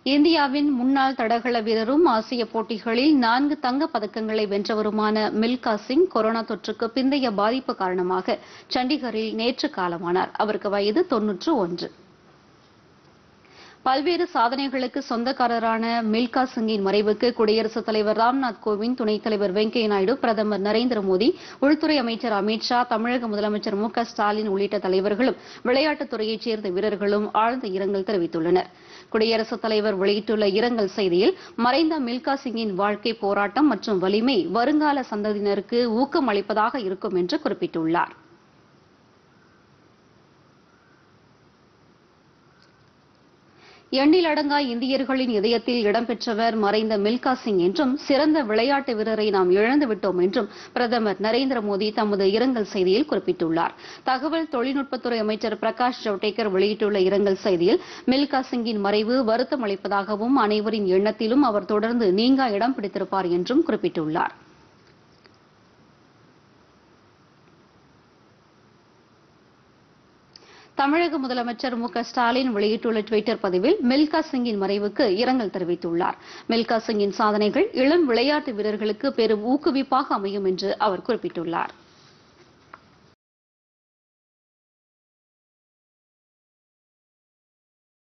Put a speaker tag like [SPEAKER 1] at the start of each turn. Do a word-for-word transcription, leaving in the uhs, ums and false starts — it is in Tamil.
[SPEAKER 1] இந்தியாவின் முன்னாள் தடகள வீரரும் ஆசிய போட்டிகளில் நான்கு தங்கப் பதக்கங்களை வென்றவருமான மில்கா சிங் கொரோனா தொற்றுக்கு பிந்தைய பாதிப்பு காரணமாக சண்டிகரில் நேற்று காலமானார். அவருக்கு வயது தொன்னூற்று ஒன்று. பல்வேறு சாதனைகளுக்கு சொந்தக்காரரான மில்கா சிங்கின் மறைவுக்கு குடியரசுத் தலைவர் ராம்நாத் கோவிந்த், துணைத் தலைவர் வெங்கையா நாயுடு, பிரதமர் நரேந்திர மோடி, உள்துறை அமைச்சர் அமித் ஷா, தமிழக முதலமைச்சர் மு க ஸ்டாலின் உள்ளிட்ட தலைவர்களும் விளையாட்டுத் துறையைச் சேர்ந்த வீரர்களும் ஆழ்ந்த இரங்கல் தெரிவித்துள்ளனர். குடியரசுத் தலைவர் வெளியிட்டுள்ள இரங்கல் செய்தியில், மறைந்த மில்கா சிங்கின் வாழ்க்கை போராட்டம் மற்றும் வலிமை வருங்கால சந்ததியினருக்கு ஊக்கம் அளிப்பதாக இருக்கும் என்று குறிப்பிட்டுள்ளார். எண்ணிலடங்கா இந்தியர்களின் இதயத்தில் இடம்பெற்றவர் மறைந்த மில்கா சிங் என்றும், சிறந்த விளையாட்டு வீரரை நாம் இழந்துவிட்டோம் என்றும் பிரதமர் நரேந்திர மோடி தமது இரங்கல் செய்தியில் குறிப்பிட்டுள்ளார். தகவல் தொழில்நுட்பத்துறை அமைச்சர் பிரகாஷ் ஜவடேகர் வெளியிட்டுள்ள இரங்கல் செய்தியில், மில்கா சிங்கின் மறைவு வருத்தம் அளிப்பதாகவும், அனைவரின் எண்ணத்திலும் அவர் தொடர்ந்து நீங்கா இடம் பிடித்திருப்பார் என்றும் குறிப்பிட்டுள்ளார். தமிழக முதலமைச்சர் மு க ஸ்டாலின் வெளியிட்டுள்ள டுவிட்டர் பதிவில் மில்கா சிங்கின் மறைவுக்கு இரங்கல் தெரிவித்துள்ளார். மில்கா சிங்கின் சாதனைகள் இளம் விளையாட்டு வீரர்களுக்கு பெரும் ஊக்குவிப்பாக அமையும் என்று அவர் குறிப்பிட்டுள்ளார்.